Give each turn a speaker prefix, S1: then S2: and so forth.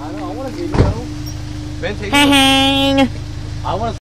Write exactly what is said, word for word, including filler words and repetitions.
S1: I know, I want a video. Ben, take it.
S2: Hang.
S1: I want to